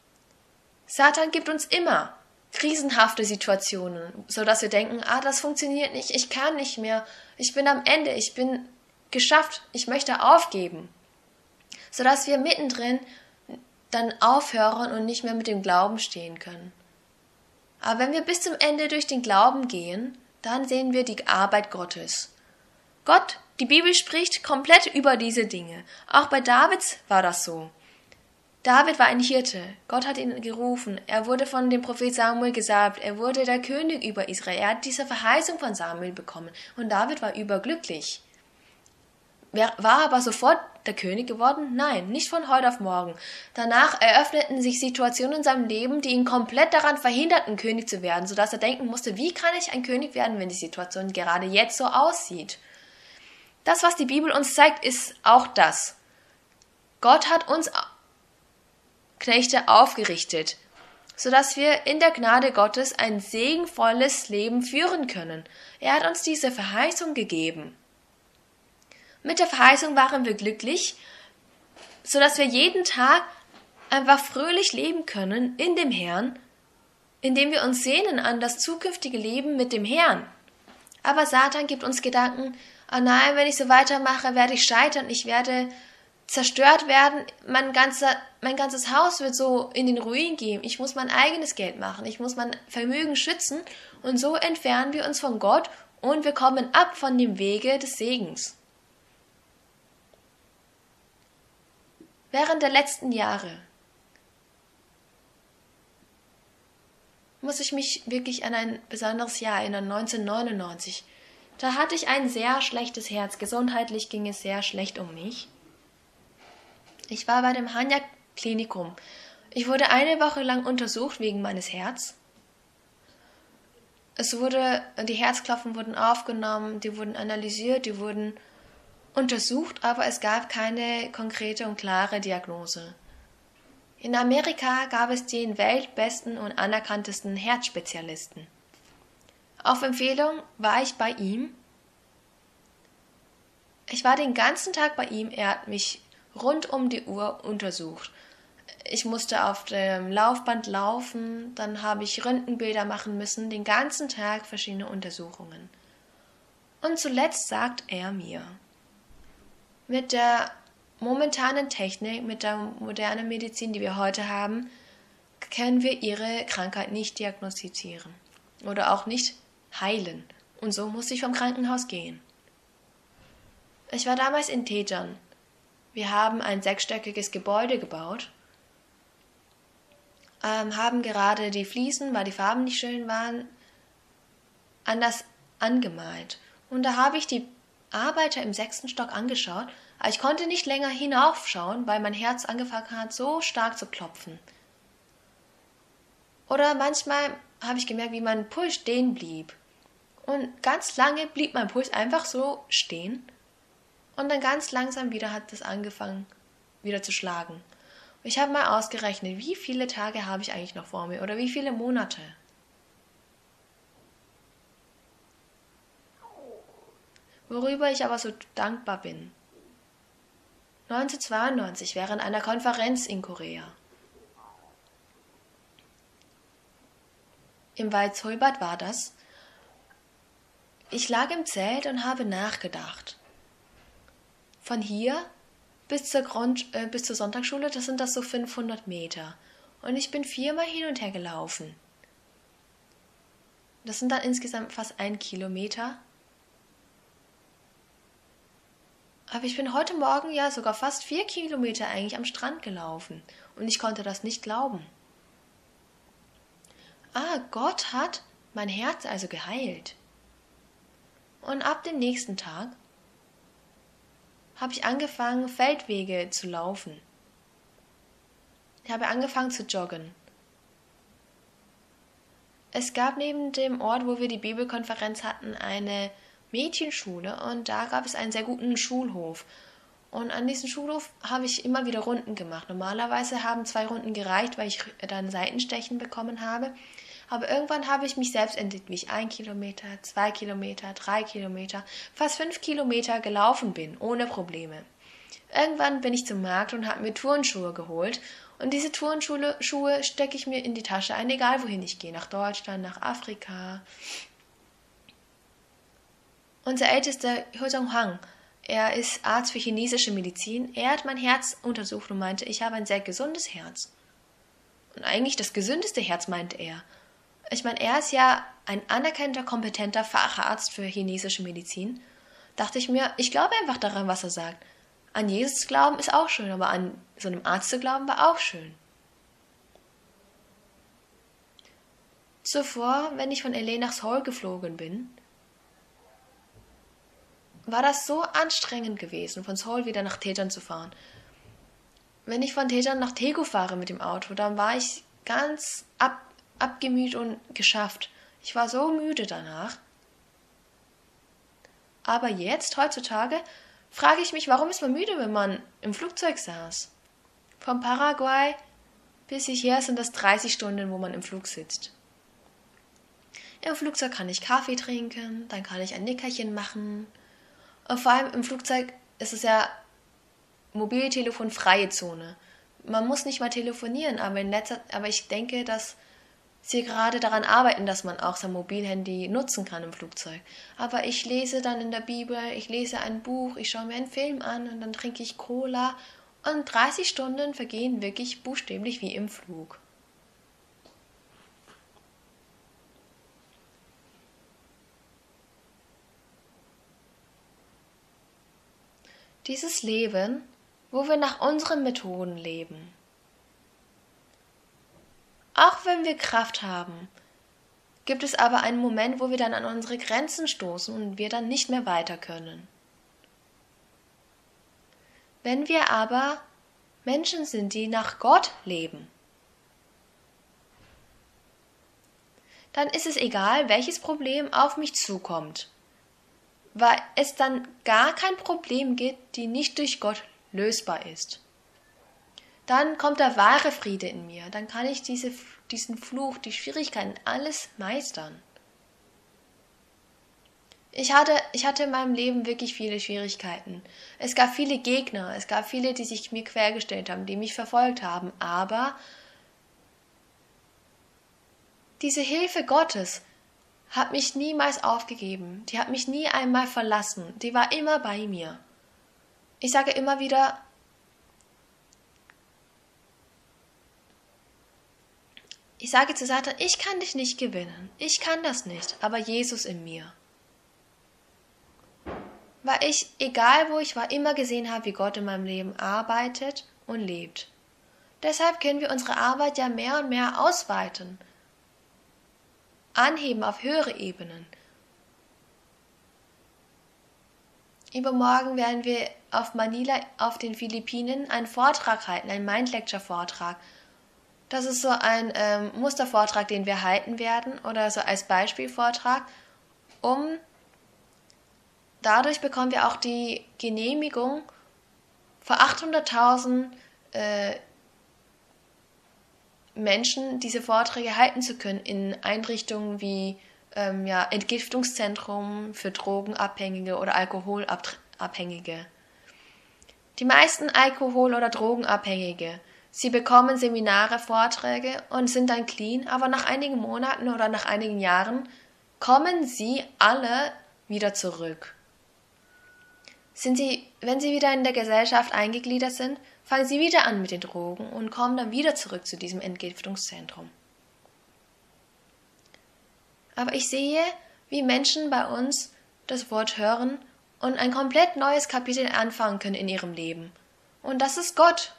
Satan gibt uns immer krisenhafte Situationen, sodass wir denken, das funktioniert nicht, ich kann nicht mehr, ich bin am Ende, ich bin geschafft, ich möchte aufgeben. Sodass wir mittendrin dann aufhören und nicht mehr mit dem Glauben stehen können. Aber wenn wir bis zum Ende durch den Glauben gehen, dann sehen wir die Arbeit Gottes. Gott, die Bibel spricht komplett über diese Dinge. Auch bei David war das so. David war ein Hirte. Gott hat ihn gerufen. Er wurde von dem Prophet Samuel gesalbt. Er wurde der König über Israel. Er hat diese Verheißung von Samuel bekommen. Und David war überglücklich. War aber sofort der König geworden? Nein, nicht von heute auf morgen. Danach eröffneten sich Situationen in seinem Leben, die ihn komplett daran verhinderten, König zu werden, sodass er denken musste, wie kann ich ein König werden, wenn die Situation gerade jetzt so aussieht? Das, was die Bibel uns zeigt, ist auch das. Gott hat uns Knechte aufgerichtet, sodass wir in der Gnade Gottes ein segenvolles Leben führen können. Er hat uns diese Verheißung gegeben. Mit der Verheißung waren wir glücklich, sodass wir jeden Tag einfach fröhlich leben können in dem Herrn, indem wir uns sehnen an das zukünftige Leben mit dem Herrn. Aber Satan gibt uns Gedanken, nein, wenn ich so weitermache, werde ich scheitern, ich werde zerstört werden, mein ganzes Haus wird so in den Ruin gehen, ich muss mein eigenes Geld machen, ich muss mein Vermögen schützen und so entfernen wir uns von Gott und wir kommen ab von dem Wege des Segens. Während der letzten Jahre muss ich mich wirklich an ein besonderes Jahr erinnern, 1999. Da hatte ich ein sehr schlechtes Herz, gesundheitlich ging es sehr schlecht um mich. Ich war bei dem Hanja-Klinikum. Ich wurde eine Woche lang untersucht wegen meines Herzens. Die Herzklopfen wurden aufgenommen, die wurden analysiert, die wurden untersucht, aber es gab keine konkrete und klare Diagnose. In Amerika gab es den weltbesten und anerkanntesten Herzspezialisten. Auf Empfehlung war ich bei ihm. Ich war den ganzen Tag bei ihm, er hat mich rund um die Uhr untersucht. Ich musste auf dem Laufband laufen, dann habe ich Röntgenbilder machen müssen, den ganzen Tag verschiedene Untersuchungen. Und zuletzt sagt er mir, mit der momentanen Technik, mit der modernen Medizin, die wir heute haben, können wir ihre Krankheit nicht diagnostizieren oder auch nicht heilen. Und so musste ich vom Krankenhaus gehen. Ich war damals in Tejan. Wir haben ein 6-stöckiges Gebäude gebaut, haben gerade die Fliesen, weil die Farben nicht schön waren, anders angemalt. Und da habe ich die Arbeiter im 6. Stock angeschaut, aber ich konnte nicht länger hinaufschauen, weil mein Herz angefangen hat, so stark zu klopfen. Oder manchmal habe ich gemerkt, wie mein Puls stehen blieb. Und ganz lange blieb mein Puls einfach so stehen. Und dann ganz langsam wieder hat es angefangen, wieder zu schlagen. Ich habe mal ausgerechnet, wie viele Tage habe ich eigentlich noch vor mir oder wie viele Monate. worüber ich aber so dankbar bin. 1992 während einer Konferenz in Korea. Im Wald Solbad war das. Ich lag im Zelt und habe nachgedacht. Von hier bis zur Sonntagsschule, das sind so 500 Meter. Und ich bin 4-mal hin und her gelaufen. Das sind dann insgesamt fast 1 Kilometer. Aber ich bin heute Morgen ja sogar fast 4 Kilometer eigentlich am Strand gelaufen. Und ich konnte das nicht glauben. Gott hat mein Herz also geheilt. Und ab dem nächsten Tag habe ich angefangen, Feldwege zu laufen. Ich habe angefangen zu joggen. Es gab neben dem Ort, wo wir die Bibelkonferenz hatten, eine Mädchenschule und da gab es einen sehr guten Schulhof. Und an diesem Schulhof habe ich immer wieder Runden gemacht. Normalerweise haben 2 Runden gereicht, weil ich dann Seitenstechen bekommen habe. Aber irgendwann habe ich mich selbst entdeckt, wie ich 1 Kilometer, 2 Kilometer, 3 Kilometer, fast 5 Kilometer gelaufen bin, ohne Probleme. Irgendwann bin ich zum Markt und habe mir Turnschuhe geholt. Und diese Turnschuhe stecke ich mir in die Tasche ein, egal wohin ich gehe. Nach Deutschland, nach Afrika. Unser ältester Ho Jong-hang, er ist Arzt für chinesische Medizin. Er hat mein Herz untersucht und meinte, ich habe ein sehr gesundes Herz. Und eigentlich das gesündeste Herz, meinte er. Ich meine, er ist ja ein anerkannter, kompetenter Facharzt für chinesische Medizin. Dachte ich mir, ich glaube einfach daran, was er sagt. An Jesus zu glauben ist auch schön, aber an so einem Arzt zu glauben war auch schön. Zuvor, wenn ich von LA nach Seoul geflogen bin, war das so anstrengend gewesen, von Seoul wieder nach Daejeon zu fahren. Wenn ich von Daejeon nach Daegu fahre mit dem Auto, dann war ich ganz abgemüht und geschafft. Ich war so müde danach. Aber jetzt, heutzutage, frage ich mich, warum ist man müde, wenn man im Flugzeug saß? Vom Paraguay bis hierher sind das 30 Stunden, wo man im Flug sitzt. Im Flugzeug kann ich Kaffee trinken, dann kann ich ein Nickerchen machen. Und vor allem im Flugzeug ist es ja mobiltelefonfreie Zone. Man muss nicht mal telefonieren, aber ich denke, dass sie gerade daran arbeiten, dass man auch sein Mobilhandy nutzen kann im Flugzeug. Aber ich lese dann in der Bibel, ich lese ein Buch, ich schaue mir einen Film an und dann trinke ich Cola. Und 30 Stunden vergehen wirklich buchstäblich wie im Flug. Dieses Leben, wo wir nach unseren Methoden leben. Auch wenn wir Kraft haben, gibt es aber einen Moment, wo wir dann an unsere Grenzen stoßen und wir dann nicht mehr weiter können. Wenn wir aber Menschen sind, die nach Gott leben, dann ist es egal, welches Problem auf mich zukommt, weil es dann gar kein Problem gibt, die nicht durch Gott lösbar ist. Dann kommt der wahre Friede in mir, dann kann ich diesen Fluch, die Schwierigkeiten, alles meistern. Ich hatte in meinem Leben wirklich viele Schwierigkeiten. Es gab viele Gegner, es gab viele, die sich mir quergestellt haben, die mich verfolgt haben, aber diese Hilfe Gottes hat mich niemals aufgegeben, die hat mich nie einmal verlassen, die war immer bei mir. Ich sage immer wieder, ich sage zu Satan, ich kann dich nicht gewinnen, ich kann das nicht, aber Jesus in mir. Weil ich, egal wo ich war, immer gesehen habe, wie Gott in meinem Leben arbeitet und lebt. Deshalb können wir unsere Arbeit ja mehr und mehr ausweiten, anheben auf höhere Ebenen. Übermorgen werden wir auf Manila, auf den Philippinen, einen Vortrag halten, einen Mind-Lecture-Vortrag. Das ist so ein Mustervortrag, den wir halten werden, oder so als Beispielvortrag. Dadurch bekommen wir auch die Genehmigung, vor 800.000 Menschen diese Vorträge halten zu können in Einrichtungen wie Entgiftungszentrum für Drogenabhängige oder Alkoholabhängige. Die meisten Alkohol- oder Drogenabhängige, sie bekommen Seminare, Vorträge und sind dann clean, aber nach einigen Monaten oder nach einigen Jahren kommen sie alle wieder zurück. Wenn sie wieder in der Gesellschaft eingegliedert sind, fangen sie wieder an mit den Drogen und kommen dann wieder zurück zu diesem Entgiftungszentrum. Aber ich sehe, wie Menschen bei uns das Wort hören und ein komplett neues Kapitel anfangen können in ihrem Leben. Und das ist Gott.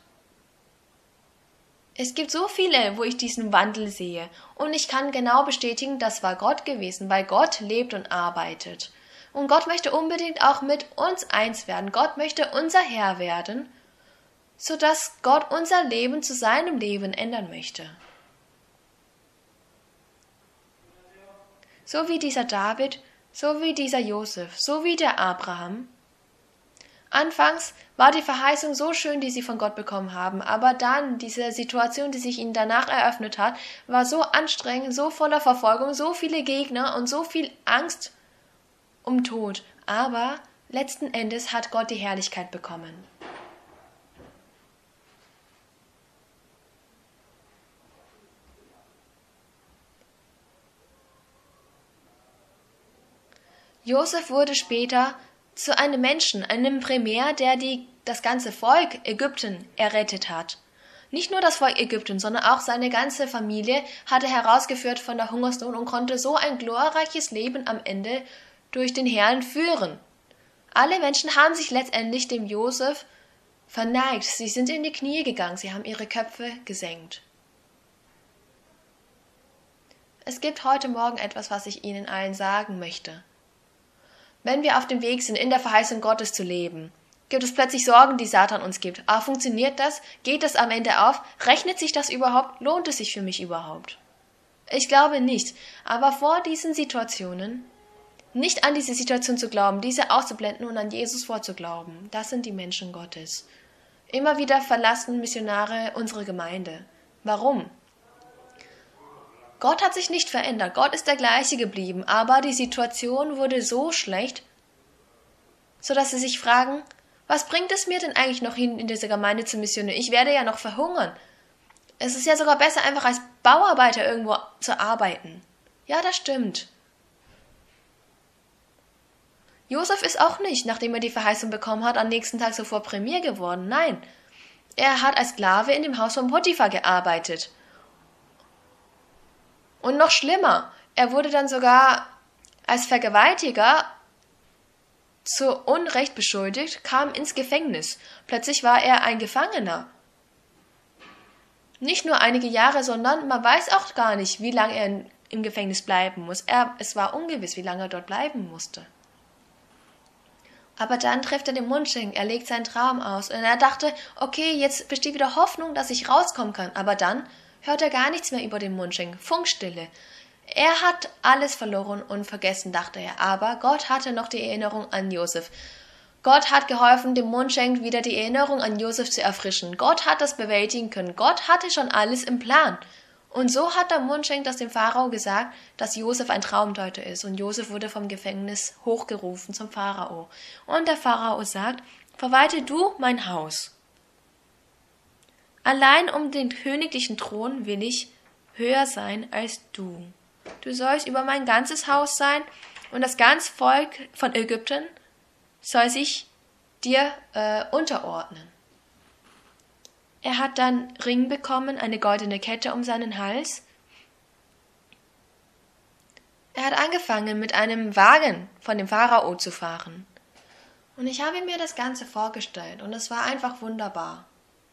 Es gibt so viele, wo ich diesen Wandel sehe. Und ich kann genau bestätigen, das war Gott gewesen, weil Gott lebt und arbeitet. Und Gott möchte unbedingt auch mit uns eins werden. Gott möchte unser Herr werden, sodass Gott unser Leben zu seinem Leben ändern möchte. So wie dieser David, so wie dieser Josef, so wie der Abraham. Anfangs war die Verheißung so schön, die sie von Gott bekommen haben, aber dann diese Situation, die sich ihnen danach eröffnet hat, war so anstrengend, so voller Verfolgung, so viele Gegner und so viel Angst um Tod. Aber letzten Endes hat Gott die Herrlichkeit bekommen. Josef wurde später zu einem Menschen, einem Primär, der das ganze Volk Ägypten errettet hat. Nicht nur das Volk Ägypten, sondern auch seine ganze Familie hat er herausgeführt von der Hungersnot und konnte so ein glorreiches Leben am Ende durch den Herrn führen. Alle Menschen haben sich letztendlich dem Josef verneigt. Sie sind in die Knie gegangen, sie haben ihre Köpfe gesenkt. Es gibt heute Morgen etwas, was ich Ihnen allen sagen möchte. Wenn wir auf dem Weg sind, in der Verheißung Gottes zu leben, gibt es plötzlich Sorgen, die Satan uns gibt. Funktioniert das? Geht das am Ende auf? Rechnet sich das überhaupt? Lohnt es sich für mich überhaupt? Ich glaube nicht. Aber vor diesen Situationen, nicht an diese Situation zu glauben, diese auszublenden und an Jesus vorzuglauben, das sind die Menschen Gottes. Immer wieder verlassen Missionare unsere Gemeinde. Warum? Gott hat sich nicht verändert, Gott ist der gleiche geblieben, aber die Situation wurde so schlecht, sodass sie sich fragen, was bringt es mir denn eigentlich noch hin, in dieser Gemeinde zu missionieren? Ich werde ja noch verhungern. Es ist ja sogar besser, einfach als Bauarbeiter irgendwo zu arbeiten. Ja, das stimmt. Josef ist auch nicht, nachdem er die Verheißung bekommen hat, am nächsten Tag sofort Premier geworden. Nein, er hat als Sklave in dem Haus von Potiphar gearbeitet. Und noch schlimmer, er wurde dann sogar als Vergewaltiger zu Unrecht beschuldigt, kam ins Gefängnis. Plötzlich war er ein Gefangener. Nicht nur einige Jahre, sondern man weiß auch gar nicht, wie lange er im Gefängnis bleiben muss. Es war ungewiss, wie lange er dort bleiben musste. Aber dann trifft er den Mundschenk, er legt seinen Traum aus und er dachte, okay, jetzt besteht wieder Hoffnung, dass ich rauskommen kann. Aber dann hört er gar nichts mehr über den Mundschenk. Funkstille. Er hat alles verloren und vergessen, dachte er. Aber Gott hatte noch die Erinnerung an Josef. Gott hat geholfen, dem Mundschenk wieder die Erinnerung an Josef zu erfrischen. Gott hat das bewältigen können. Gott hatte schon alles im Plan. Und so hat der Mundschenk das dem Pharao gesagt, dass Josef ein Traumdeuter ist. Und Josef wurde vom Gefängnis hochgerufen zum Pharao. Und der Pharao sagt, verwalte du mein Haus. Allein um den königlichen Thron will ich höher sein als du. Du sollst über mein ganzes Haus sein und das ganze Volk von Ägypten soll sich dir unterordnen. Er hat dann Ring bekommen, eine goldene Kette um seinen Hals. Er hat angefangen, mit einem Wagen von dem Pharao zu fahren. Und ich habe mir das Ganze vorgestellt und es war einfach wunderbar.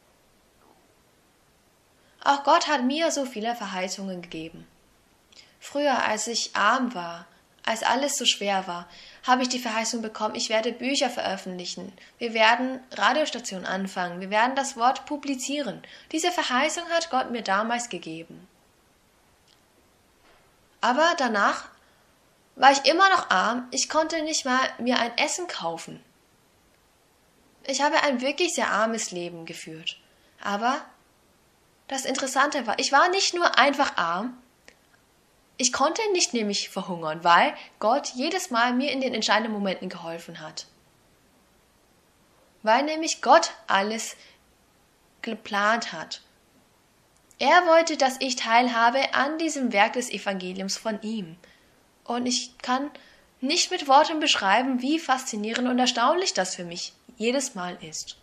Auch Gott hat mir so viele Verheißungen gegeben. Früher, als ich arm war, als alles so schwer war, habe ich die Verheißung bekommen, ich werde Bücher veröffentlichen. Wir werden Radiostationen anfangen. Wir werden das Wort publizieren. Diese Verheißung hat Gott mir damals gegeben. Aber danach war ich immer noch arm. Ich konnte nicht mal mir ein Essen kaufen. Ich habe ein wirklich sehr armes Leben geführt. Aber das Interessante war, ich war nicht nur einfach arm, Ich konnte nicht nämlich verhungern, weil Gott jedes Mal mir in den entscheidenden Momenten geholfen hat. Weil nämlich Gott alles geplant hat. Er wollte, dass ich teilhabe an diesem Werk des Evangeliums von ihm. Und ich kann nicht mit Worten beschreiben, wie faszinierend und erstaunlich das für mich jedes Mal ist.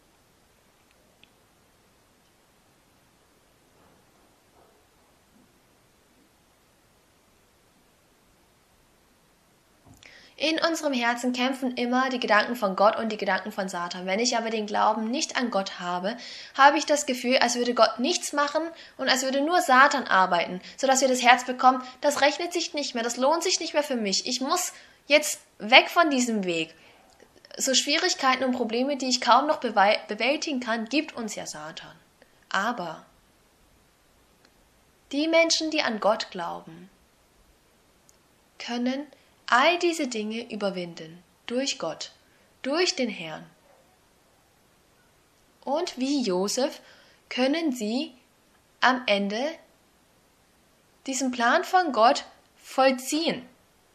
In unserem Herzen kämpfen immer die Gedanken von Gott und die Gedanken von Satan. Wenn ich aber den Glauben nicht an Gott habe, habe ich das Gefühl, als würde Gott nichts machen und als würde nur Satan arbeiten, sodass wir das Herz bekommen, das rechnet sich nicht mehr, das lohnt sich nicht mehr für mich. Ich muss jetzt weg von diesem Weg. So Schwierigkeiten und Probleme, die ich kaum noch bewältigen kann, gibt uns ja Satan. Aber die Menschen, die an Gott glauben, können all diese Dinge überwinden, durch Gott, durch den Herrn. Und wie Josef können sie am Ende diesen Plan von Gott vollziehen.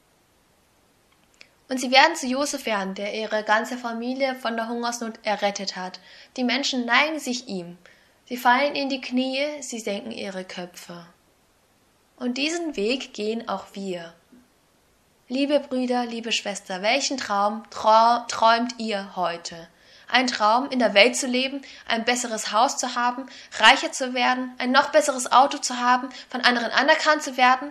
Und sie werden zu Josef werden, der ihre ganze Familie von der Hungersnot errettet hat. Die Menschen neigen sich ihm. Sie fallen in die Knie, sie senken ihre Köpfe. Und diesen Weg gehen auch wir. Liebe Brüder, liebe Schwester, welchen Traum träumt ihr heute? Ein Traum, in der Welt zu leben, ein besseres Haus zu haben, reicher zu werden, ein noch besseres Auto zu haben, von anderen anerkannt zu werden?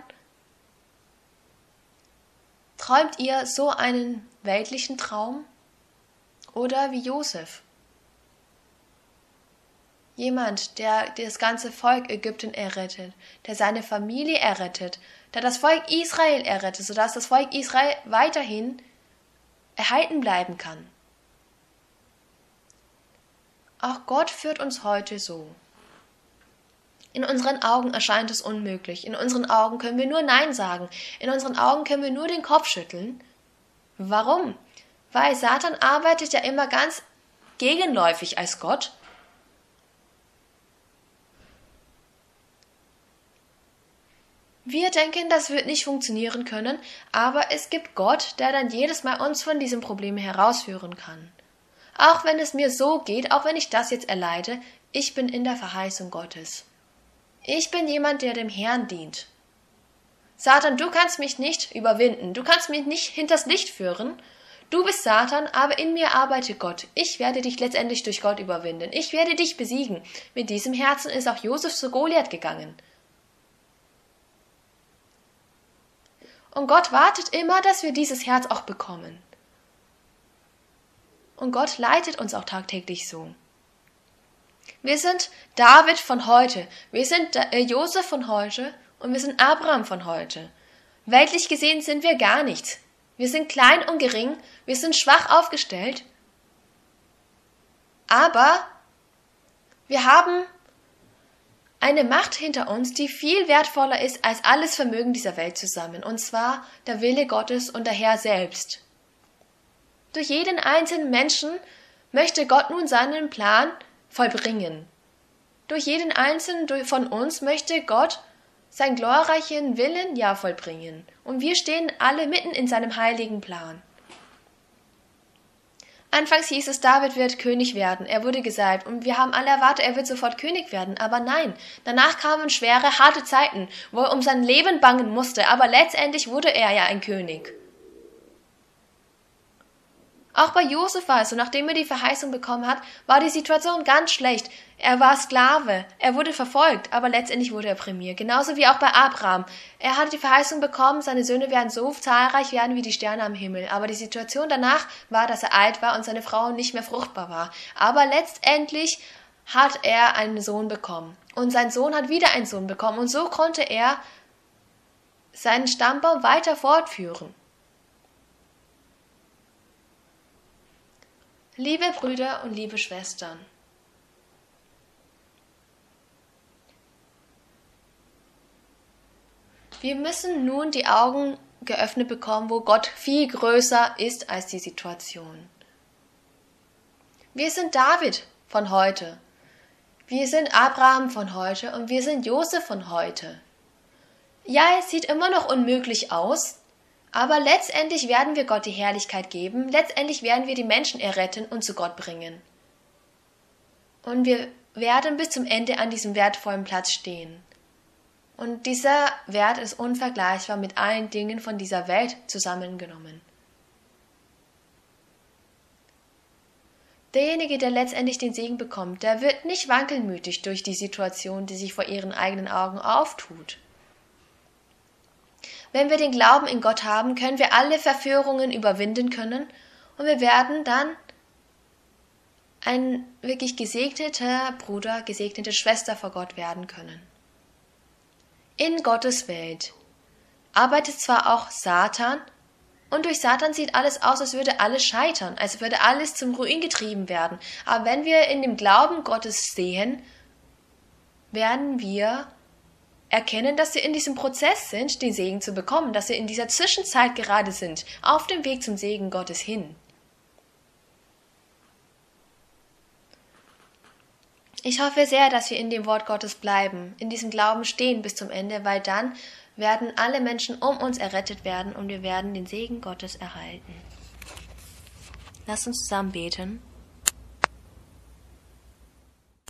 Träumt ihr so einen weltlichen Traum? Oder wie Josef? Jemand, der das ganze Volk Ägypten errettet, der seine Familie errettet, der das Volk Israel errettet, sodass das Volk Israel weiterhin erhalten bleiben kann. Auch Gott führt uns heute so. In unseren Augen erscheint es unmöglich. In unseren Augen können wir nur Nein sagen. In unseren Augen können wir nur den Kopf schütteln. Warum? Weil Satan arbeitet ja immer ganz gegenläufig als Gott. Wir denken, das wird nicht funktionieren können, aber es gibt Gott, der dann jedes Mal uns von diesem Problem herausführen kann. Auch wenn es mir so geht, auch wenn ich das jetzt erleide, ich bin in der Verheißung Gottes. Ich bin jemand, der dem Herrn dient. Satan, du kannst mich nicht überwinden, du kannst mich nicht hinters Licht führen. Du bist Satan, aber in mir arbeitet Gott. Ich werde dich letztendlich durch Gott überwinden. Ich werde dich besiegen. Mit diesem Herzen ist auch Josef zu Goliath gegangen. Und Gott wartet immer, dass wir dieses Herz auch bekommen. Und Gott leitet uns auch tagtäglich so. Wir sind David von heute, wir sind Josef von heute und wir sind Abraham von heute. Weltlich gesehen sind wir gar nichts. Wir sind klein und gering, wir sind schwach aufgestellt. Aber wir haben eine Macht hinter uns, die viel wertvoller ist als alles Vermögen dieser Welt zusammen, und zwar der Wille Gottes und der Herr selbst. Durch jeden einzelnen Menschen möchte Gott nun seinen Plan vollbringen. Durch jeden einzelnen von uns möchte Gott seinen glorreichen Willen ja vollbringen. Und wir stehen alle mitten in seinem heiligen Plan. Anfangs hieß es, David wird König werden. Er wurde gesalbt und wir haben alle erwartet, er wird sofort König werden. Aber nein, danach kamen schwere, harte Zeiten, wo er um sein Leben bangen musste. Aber letztendlich wurde er ja ein König. Auch bei Josef war es so, nachdem er die Verheißung bekommen hat, war die Situation ganz schlecht. Er war Sklave, er wurde verfolgt, aber letztendlich wurde er prämiert. Genauso wie auch bei Abraham. Er hatte die Verheißung bekommen, seine Söhne werden so zahlreich werden wie die Sterne am Himmel. Aber die Situation danach war, dass er alt war und seine Frau nicht mehr fruchtbar war. Aber letztendlich hat er einen Sohn bekommen. Und sein Sohn hat wieder einen Sohn bekommen. Und so konnte er seinen Stammbaum weiter fortführen. Liebe Brüder und liebe Schwestern, wir müssen nun die Augen geöffnet bekommen, wo Gott viel größer ist als die Situation. Wir sind David von heute, wir sind Abraham von heute und wir sind Josef von heute. Ja, es sieht immer noch unmöglich aus, aber letztendlich werden wir Gott die Herrlichkeit geben, letztendlich werden wir die Menschen erretten und zu Gott bringen. Und wir werden bis zum Ende an diesem wertvollen Platz stehen. Und dieser Wert ist unvergleichbar mit allen Dingen von dieser Welt zusammengenommen. Derjenige, der letztendlich den Segen bekommt, der wird nicht wankelmütig durch die Situation, die sich vor ihren eigenen Augen auftut. Wenn wir den Glauben in Gott haben, können wir alle Verführungen überwinden können und wir werden dann ein wirklich gesegneter Bruder, gesegnete Schwester vor Gott werden können. In Gottes Welt arbeitet zwar auch Satan, und durch Satan sieht alles aus, als würde alles scheitern, als würde alles zum Ruin getrieben werden. Aber wenn wir in dem Glauben Gottes sehen, werden wir erkennen, dass wir in diesem Prozess sind, den Segen zu bekommen, dass wir in dieser Zwischenzeit gerade sind, auf dem Weg zum Segen Gottes hin. Ich hoffe sehr, dass wir in dem Wort Gottes bleiben, in diesem Glauben stehen bis zum Ende, weil dann werden alle Menschen um uns errettet werden und wir werden den Segen Gottes erhalten. Lass uns zusammen beten.